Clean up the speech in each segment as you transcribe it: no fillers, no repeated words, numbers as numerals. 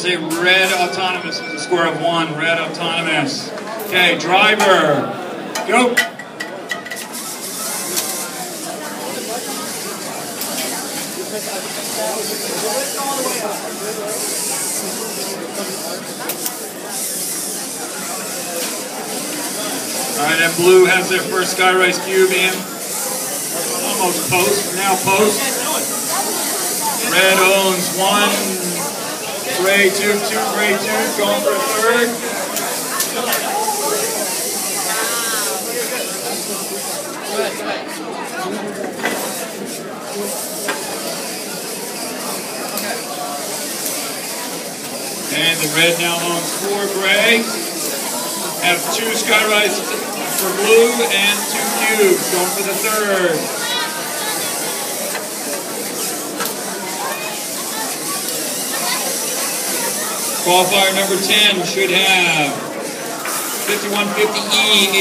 has a red autonomous with a score of 1. Red autonomous. Okay, driver. Go. Alright, and blue has their first Skyrise cube in. Almost post, now post. Red owns 1. Gray 2, 2 gray 2, going for a third. And the red now owns 4 gray. Have 2 Skyrise for blue and 2 cubes, going for the third. Qualifier number 10 should have 5150E,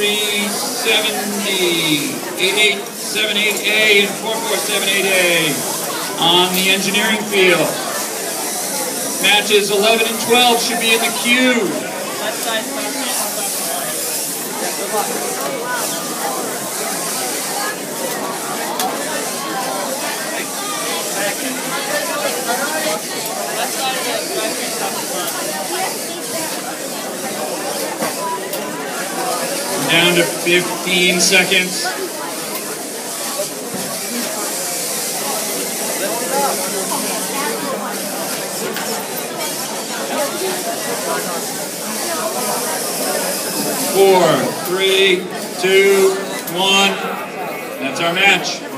8370, 8878A, and 4478A on the engineering field. Matches 11 and 12 should be in the queue. Down to 15 seconds. Four, 3, 2, 1. That's our match.